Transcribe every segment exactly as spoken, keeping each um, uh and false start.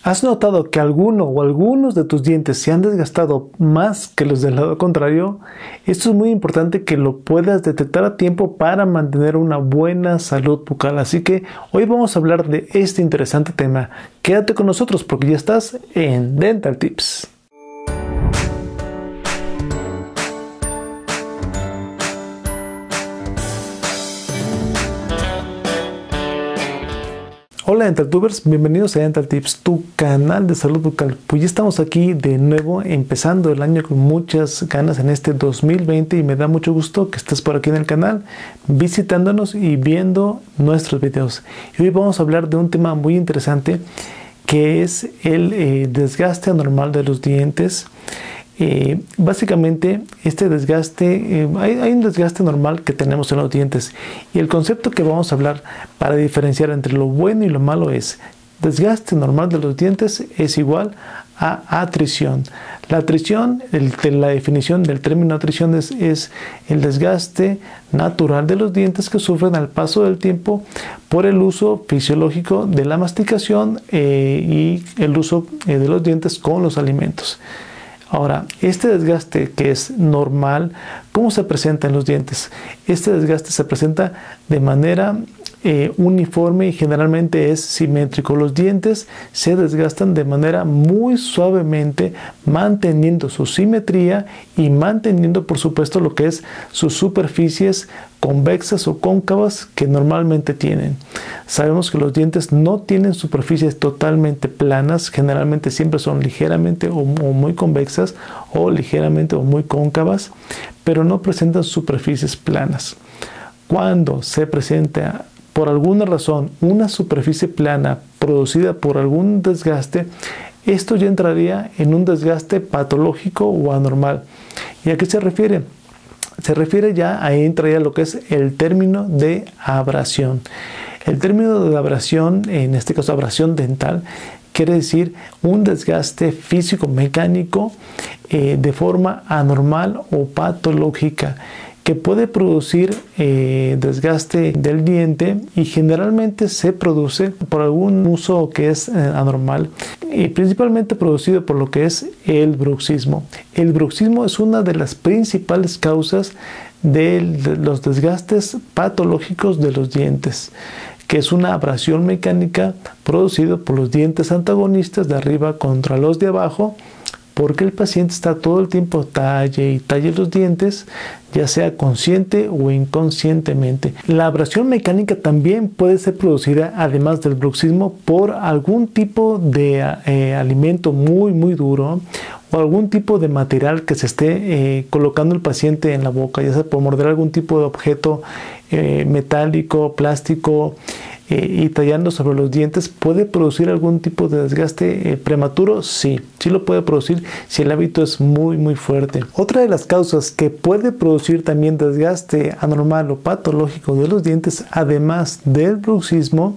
¿Has notado que alguno o algunos de tus dientes se han desgastado más que los del lado contrario? Esto es muy importante que lo puedas detectar a tiempo para mantener una buena salud bucal. Así que hoy vamos a hablar de este interesante tema. Quédate con nosotros porque ya estás en Dental Tips. Hola DentalTubers, bienvenidos a Dental Tips, tu canal de salud bucal. Pues ya estamos aquí de nuevo, empezando el año con muchas ganas en este dos mil veinte y me da mucho gusto que estés por aquí en el canal, visitándonos y viendo nuestros videos. Y hoy vamos a hablar de un tema muy interesante que es el eh, desgaste anormal de los dientes. Eh, básicamente este desgaste, eh, hay, hay un desgaste normal que tenemos en los dientes y el concepto que vamos a hablar para diferenciar entre lo bueno y lo malo es: desgaste normal de los dientes es igual a atrición. La atrición, el, la definición del término atrición es, es el desgaste natural de los dientes que sufren al paso del tiempo por el uso fisiológico de la masticación eh, y el uso eh, de los dientes con los alimentos. Ahora, este desgaste que es normal, ¿cómo se presenta en los dientes? Este desgaste se presenta de manera eh, uniforme y generalmente es simétrico. Los dientes se desgastan de manera muy suavemente, manteniendo su simetría y manteniendo, por supuesto, lo que es sus superficies convexas o cóncavas que normalmente tienen. Sabemos que los dientes no tienen superficies totalmente planas, generalmente siempre son ligeramente o, o muy convexas o ligeramente o muy cóncavas, pero no presentan superficies planas. Cuando se presenta por alguna razón una superficie plana producida por algún desgaste, esto ya entraría en un desgaste patológico o anormal. ¿Y a qué se refiere? Se refiere ya, ahí entra ya lo que es el término de abrasión. El término de abrasión, en este caso abrasión dental, quiere decir un desgaste físico-mecánico eh, de forma anormal o patológica, que puede producir eh, desgaste del diente y generalmente se produce por algún uso que es eh, anormal y principalmente producido por lo que es el bruxismo. El bruxismo es una de las principales causas de, de los desgastes patológicos de los dientes, que es una abrasión mecánica producida por los dientes antagonistas de arriba contra los de abajo, porque el paciente está todo el tiempo talle y talle los dientes, ya sea consciente o inconscientemente. La abrasión mecánica también puede ser producida, además del bruxismo, por algún tipo de eh, alimento muy muy duro o algún tipo de material que se esté eh, colocando el paciente en la boca, ya sea por morder algún tipo de objeto eh, metálico, plástico, Eh, y tallando sobre los dientes. ¿Puede producir algún tipo de desgaste eh, prematuro? Sí, sí lo puede producir si el hábito es muy muy fuerte. Otra de las causas que puede producir también desgaste anormal o patológico de los dientes, además del bruxismo,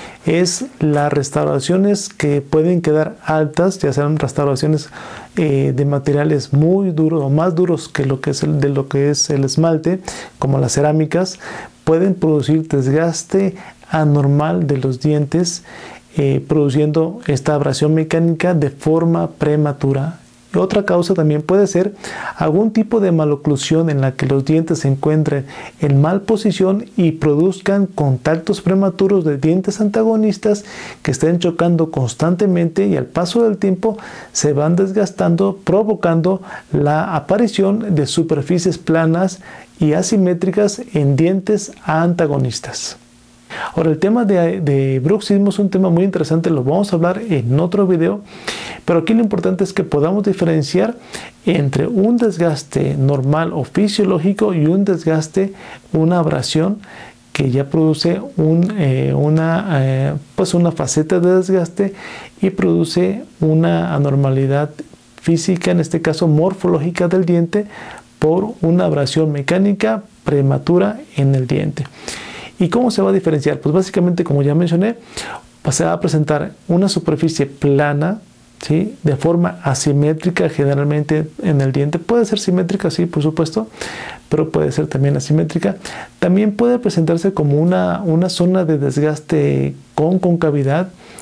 es las restauraciones que pueden quedar altas, ya sean restauraciones eh, de materiales muy duros o más duros que lo que es el, de lo que es el esmalte, como las cerámicas, pueden producir desgaste anormal de los dientes, eh, produciendo esta abrasión mecánica de forma prematura. Otra causa también puede ser algún tipo de maloclusión en la que los dientes se encuentren en mal posición y produzcan contactos prematuros de dientes antagonistas que estén chocando constantemente y al paso del tiempo se van desgastando, provocando la aparición de superficies planas y asimétricas en dientes antagonistas. Ahora, el tema de, de bruxismo es un tema muy interesante, lo vamos a hablar en otro video, pero aquí lo importante es que podamos diferenciar entre un desgaste normal o fisiológico y un desgaste, una abrasión que ya produce un, eh, una, eh, pues una faceta de desgaste y produce una anormalidad física, en este caso morfológica del diente, por una abrasión mecánica prematura en el diente. ¿Y cómo se va a diferenciar? Pues básicamente, como ya mencioné, se va a presentar una superficie plana, ¿sí?, de forma asimétrica generalmente en el diente. Puede ser simétrica, sí, por supuesto, pero puede ser también asimétrica. También puede presentarse como una, una zona de desgaste con concavidad,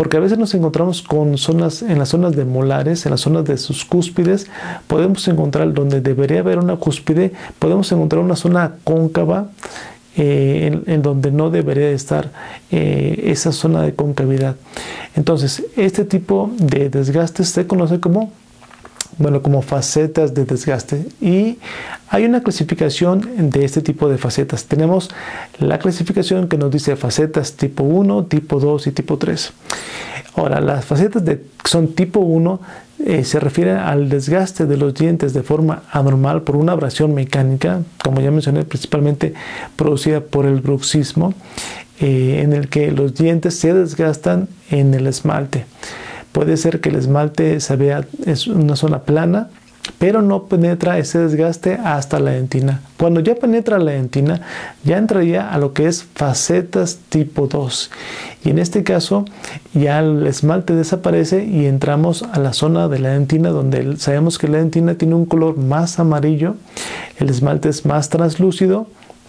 porque a veces nos encontramos con zonas, en las zonas de molares, en las zonas de sus cúspides, podemos encontrar donde debería haber una cúspide, podemos encontrar una zona cóncava, Eh, en, en donde no debería estar eh, esa zona de concavidad. Entonces, este tipo de desgastes se conoce como, bueno, como facetas de desgaste, y hay una clasificación de este tipo de facetas. Tenemos la clasificación que nos dice facetas tipo uno, tipo dos y tipo tres. Ahora, las facetas de, que son tipo uno eh, se refieren al desgaste de los dientes de forma anormal por una abrasión mecánica, como ya mencioné, principalmente producida por el bruxismo, eh, en el que los dientes se desgastan en el esmalte. Puede ser que el esmalte se vea, es una zona plana, pero no penetra ese desgaste hasta la dentina. Cuando ya penetra la dentina, ya entraría a lo que es facetas tipo dos. Y en este caso, ya el esmalte desaparece y entramos a la zona de la dentina, donde sabemos que la dentina tiene un color más amarillo, el esmalte es más translúcido,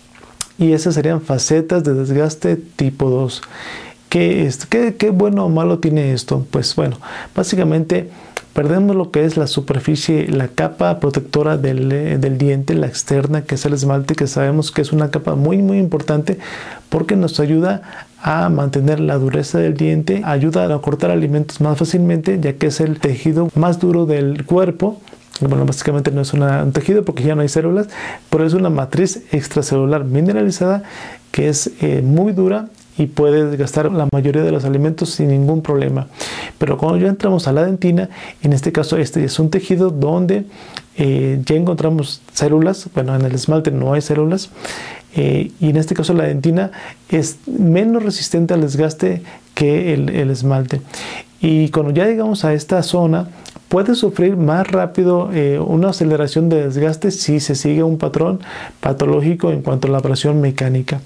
y esas serían facetas de desgaste tipo dos. ¿Qué, es, qué, qué bueno o malo tiene esto? Pues bueno, básicamente perdemos lo que es la superficie, la capa protectora del, del diente, la externa, que es el esmalte, que sabemos que es una capa muy muy importante porque nos ayuda a mantener la dureza del diente, ayuda a cortar alimentos más fácilmente, ya que es el tejido más duro del cuerpo. Bueno, básicamente no es una, un tejido porque ya no hay células, pero es una matriz extracelular mineralizada que es eh, muy dura y puede desgastar la mayoría de los alimentos sin ningún problema. Pero cuando ya entramos a la dentina, en este caso este es un tejido donde eh, ya encontramos células. Bueno, en el esmalte no hay células, eh, y en este caso la dentina es menos resistente al desgaste que el, el esmalte. Y cuando ya llegamos a esta zona, puede sufrir más rápido eh, una aceleración de desgaste si se sigue un patrón patológico en cuanto a la abrasión mecánica.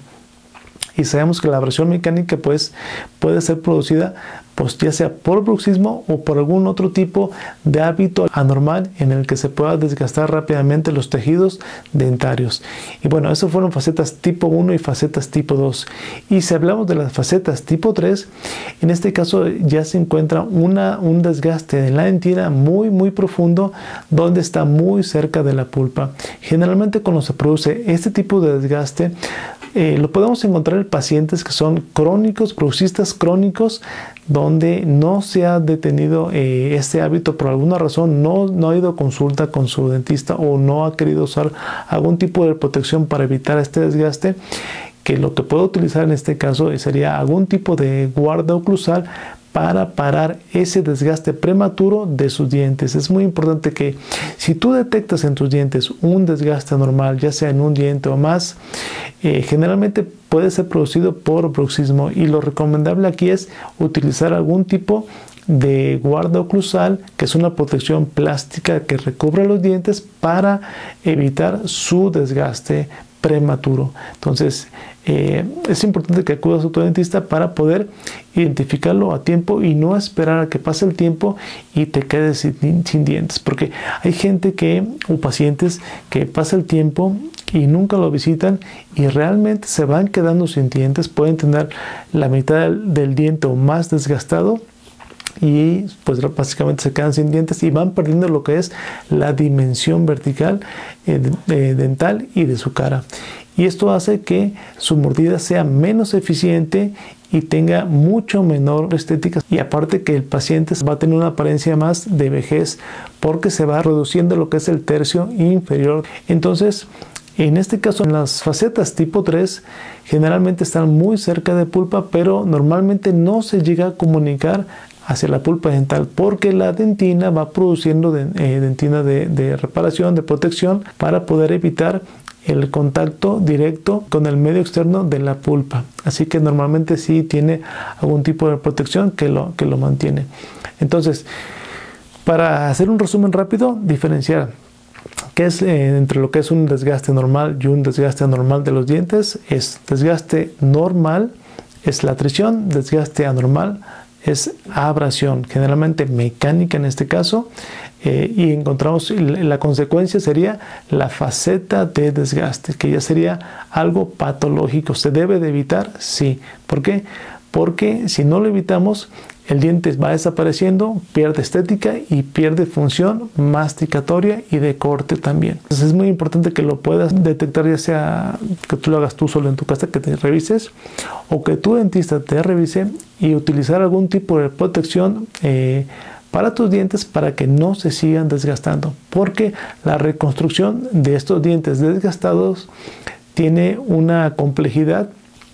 Y sabemos que la abrasión mecánica pues, puede ser producida pues, ya sea por bruxismo o por algún otro tipo de hábito anormal en el que se pueda desgastar rápidamente los tejidos dentarios. Y bueno, eso fueron facetas tipo uno y facetas tipo dos. Y si hablamos de las facetas tipo tres, en este caso ya se encuentra una, un desgaste en la dentina muy muy profundo, donde está muy cerca de la pulpa. Generalmente cuando se produce este tipo de desgaste, Eh, lo podemos encontrar en pacientes que son crónicos, bruxistas crónicos, donde no se ha detenido eh, este hábito por alguna razón, no, no ha ido a consulta con su dentista o no ha querido usar algún tipo de protección para evitar este desgaste, que lo que puedo utilizar en este caso sería algún tipo de guarda oclusal para parar ese desgaste prematuro de sus dientes. Es muy importante que si tú detectas en tus dientes un desgaste anormal, ya sea en un diente o más, eh, generalmente puede ser producido por bruxismo, y lo recomendable aquí es utilizar algún tipo de guarda oclusal, que es una protección plástica que recubre los dientes para evitar su desgaste prematuro. Entonces eh, es importante que acudas a tu dentista para poder identificarlo a tiempo y no esperar a que pase el tiempo y te quedes sin, sin dientes, porque hay gente que o pacientes que pasa el tiempo y nunca lo visitan y realmente se van quedando sin dientes. Pueden tener la mitad del, del diente o más desgastado y pues básicamente se quedan sin dientes y van perdiendo lo que es la dimensión vertical eh, de, dental y de su cara, y esto hace que su mordida sea menos eficiente y tenga mucho menor estética, y aparte que el paciente va a tener una apariencia más de vejez porque se va reduciendo lo que es el tercio inferior. Entonces en este caso, en las facetas tipo tres generalmente están muy cerca de pulpa, pero normalmente no se llega a comunicar hacia la pulpa dental porque la dentina va produciendo de, eh, dentina de, de reparación, de protección, para poder evitar el contacto directo con el medio externo de la pulpa. Así que normalmente sí tiene algún tipo de protección que lo, que lo mantiene. Entonces, para hacer un resumen rápido, diferenciar ¿qué es eh, entre lo que es un desgaste normal y un desgaste anormal de los dientes? Es desgaste normal, es la atrición; desgaste anormal es abrasión, generalmente mecánica en este caso, eh, y encontramos la consecuencia sería la faceta de desgaste, que ya sería algo patológico. ¿Se debe de evitar? Sí. ¿Por qué? porque si no lo evitamos, el diente va desapareciendo, pierde estética y pierde función masticatoria y de corte también. Entonces es muy importante que lo puedas detectar, ya sea que tú lo hagas tú solo en tu casa, que te revises, o que tu dentista te revise y utilizar algún tipo de protección eh, para tus dientes para que no se sigan desgastando, porque la reconstrucción de estos dientes desgastados tiene una complejidad,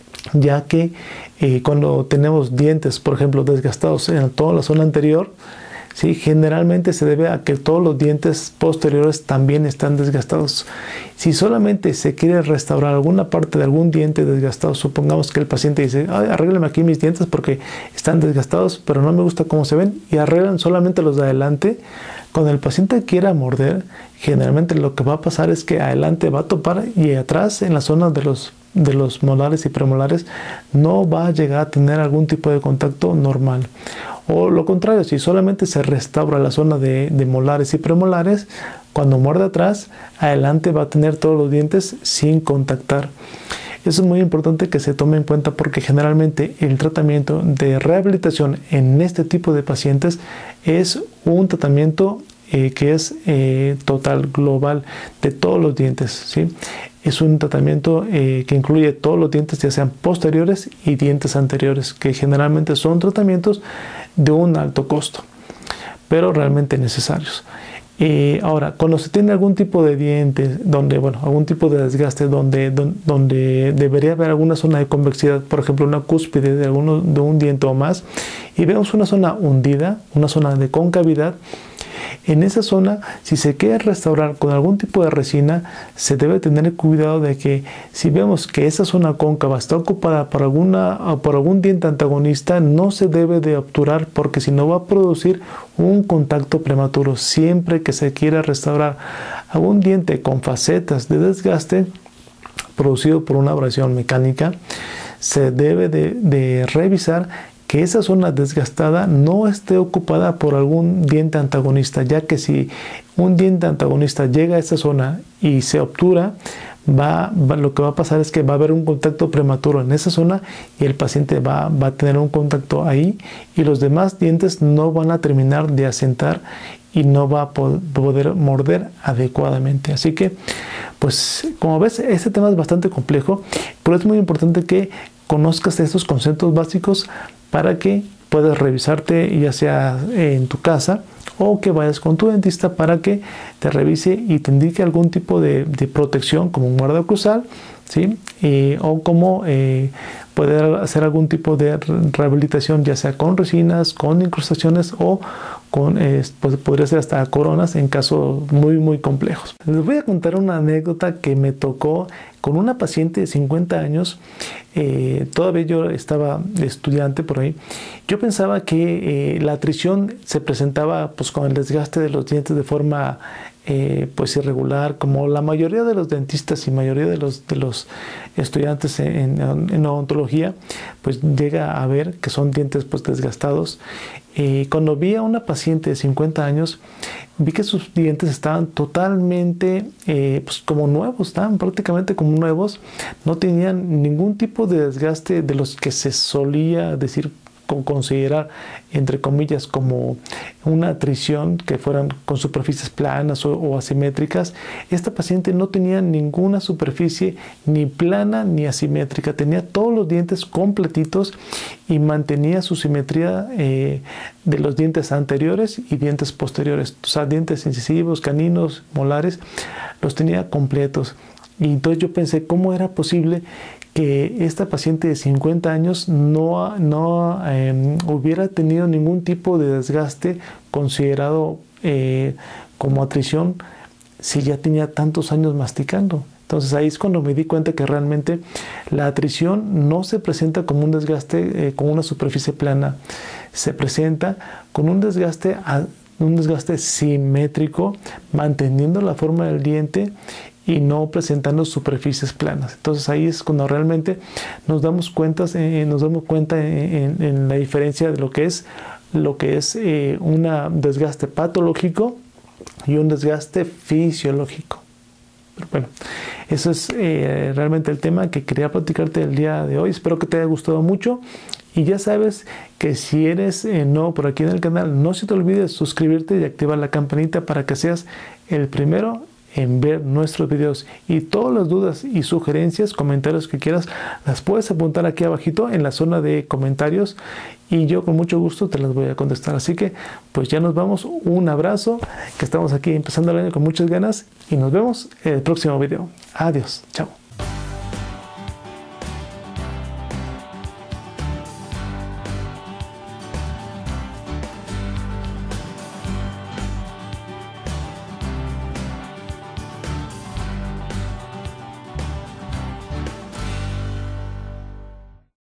ya que eh, cuando tenemos dientes, por ejemplo, desgastados en toda la zona anterior, ¿sí? Generalmente se debe a que todos los dientes posteriores también están desgastados. Si solamente se quiere restaurar alguna parte de algún diente desgastado, supongamos que el paciente dice, ay, arréglame aquí mis dientes porque están desgastados, pero no me gusta cómo se ven, y arreglan solamente los de adelante. Cuando el paciente quiera morder, generalmente lo que va a pasar es que adelante va a topar y atrás, en la zona de los de los molares y premolares, no va a llegar a tener algún tipo de contacto normal. O lo contrario, si solamente se restaura la zona de, de molares y premolares, cuando muerde atrás, adelante va a tener todos los dientes sin contactar. Eso es muy importante que se tome en cuenta, porque generalmente el tratamiento de rehabilitación en este tipo de pacientes es un tratamiento eh, que es eh, total, global, de todos los dientes, ¿sí? Es un tratamiento eh, que incluye todos los dientes, ya sean posteriores y dientes anteriores, que generalmente son tratamientos de un alto costo, pero realmente necesarios. Eh, ahora, cuando se tiene algún tipo de diente, donde, bueno, algún tipo de desgaste, donde, donde, donde debería haber alguna zona de convexidad, por ejemplo, una cúspide de, alguno, de un diente o más, y vemos una zona hundida, una zona de concavidad, en esa zona, si se quiere restaurar con algún tipo de resina, se debe tener cuidado de que si vemos que esa zona cóncava está ocupada por, alguna, por algún diente antagonista, no se debe de obturar, porque si no va a producir un contacto prematuro. Siempre que se quiera restaurar algún diente con facetas de desgaste producido por una abrasión mecánica, se debe de, de revisar que esa zona desgastada no esté ocupada por algún diente antagonista, ya que si un diente antagonista llega a esa zona y se obtura, va, va, lo que va a pasar es que va a haber un contacto prematuro en esa zona y el paciente va, va a tener un contacto ahí, y los demás dientes no van a terminar de asentar y no va a poder morder adecuadamente. Así que, pues, como ves, este tema es bastante complejo, pero es muy importante que conozcas estos conceptos básicos para que puedas revisarte, ya sea en tu casa o que vayas con tu dentista para que te revise y te indique algún tipo de, de protección, como un guardaoclusal, ¿sí? Eh, o como eh, poder hacer algún tipo de rehabilitación, ya sea con resinas, con incrustaciones o con, eh, pues podría ser hasta coronas en casos muy muy complejos. Les voy a contar una anécdota que me tocó con una paciente de cincuenta años. Eh, todavía yo estaba estudiante por ahí. Yo pensaba que eh, la atrición se presentaba pues con el desgaste de los dientes de forma eh, pues irregular, como la mayoría de los dentistas y mayoría de los, de los estudiantes en, en, en odontología, pues llega a ver que son dientes pues desgastados. Eh, cuando vi a una paciente de cincuenta años, vi que sus dientes estaban totalmente eh, pues como nuevos, estaban prácticamente como nuevos, no tenían ningún tipo de desgaste de los que se solía decir, considerar entre comillas como una atrición, que fueran con superficies planas o, o asimétricas. Esta paciente no tenía ninguna superficie ni plana ni asimétrica, tenía todos los dientes completitos y mantenía su simetría eh, de los dientes anteriores y dientes posteriores, o sea, dientes incisivos, caninos, molares, los tenía completos. Y entonces yo pensé, ¿cómo era posible que esta paciente de cincuenta años no, no eh, hubiera tenido ningún tipo de desgaste considerado eh, como atrición si ya tenía tantos años masticando? Entonces ahí es cuando me di cuenta que realmente la atrición no se presenta como un desgaste eh, con una superficie plana, se presenta con un desgaste, un desgaste simétrico, manteniendo la forma del diente y no presentando superficies planas. Entonces ahí es cuando realmente nos damos cuenta, eh, nos damos cuenta en, en la diferencia de lo que es, lo que es eh, un desgaste patológico y un desgaste fisiológico. Pero bueno, eso es eh, realmente el tema que quería platicarte el día de hoy. Espero que te haya gustado mucho Y ya sabes que si eres eh, nuevo por aquí en el canal, no se te olvides suscribirte y activar la campanita para que seas el primero en ver nuestros videos. Y todas las dudas y sugerencias, comentarios que quieras, las puedes apuntar aquí abajito en la zona de comentarios y yo con mucho gusto te las voy a contestar. Así que pues ya nos vamos, un abrazo, que estamos aquí empezando el año con muchas ganas y nos vemos en el próximo video. Adiós, chao.